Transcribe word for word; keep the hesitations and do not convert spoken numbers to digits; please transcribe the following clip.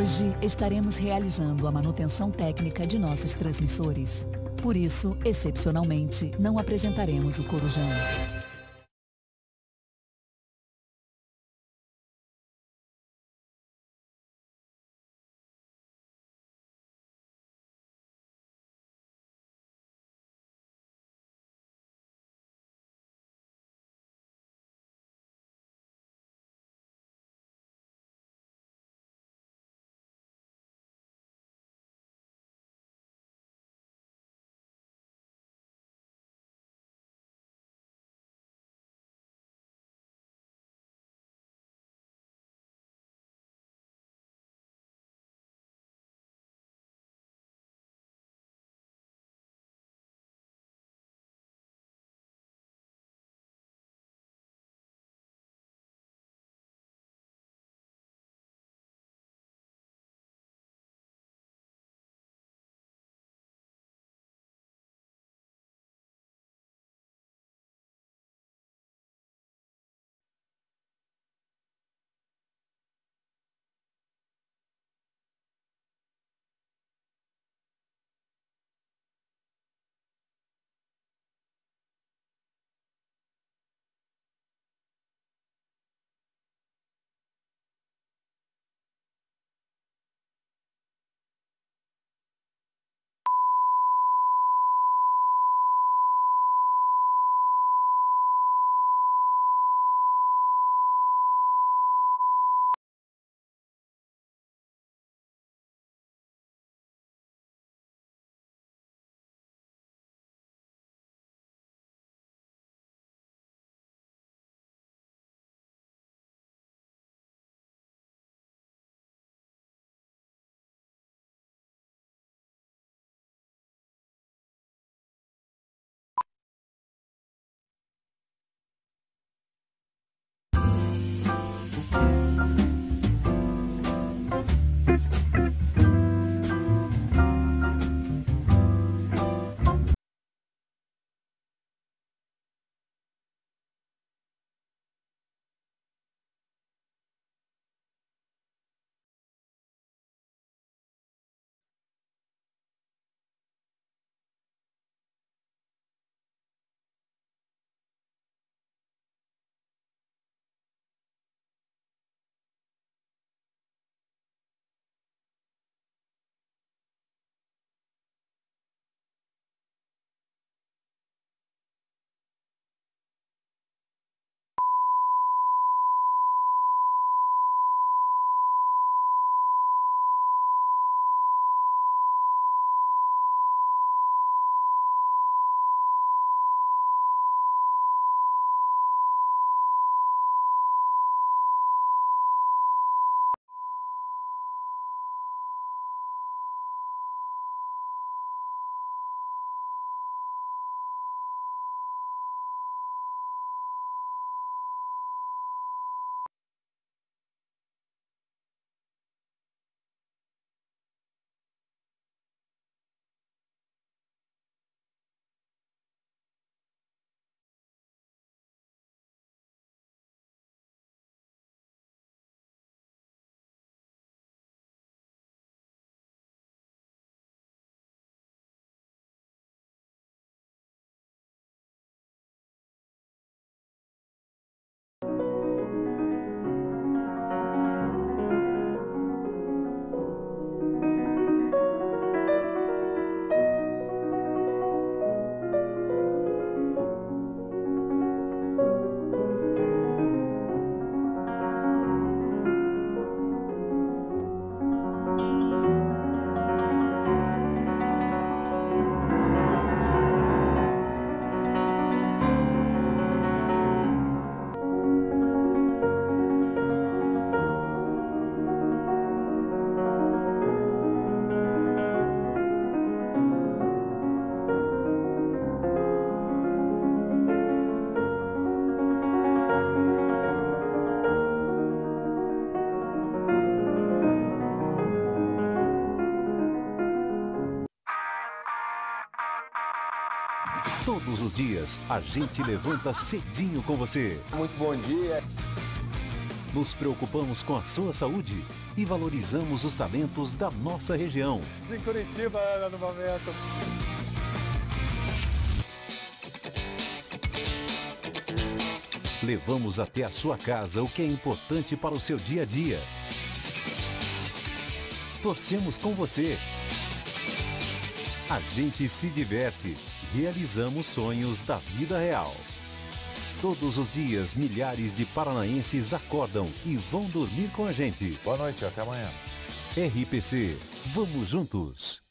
Hoje estaremos realizando a manutenção técnica de nossos transmissores. Por isso, excepcionalmente, não apresentaremos o Corujão. Todos os dias, a gente levanta cedinho com você. Muito bom dia. Nos preocupamos com a sua saúde e valorizamos os talentos da nossa região. Em Curitiba, Ana, no momento. Levamos até a sua casa o que é importante para o seu dia a dia. Torcemos com você. A gente se diverte. Realizamos sonhos da vida real. Todos os dias, milhares de paranaenses acordam e vão dormir com a gente. Boa noite, até amanhã. R P C, vamos juntos.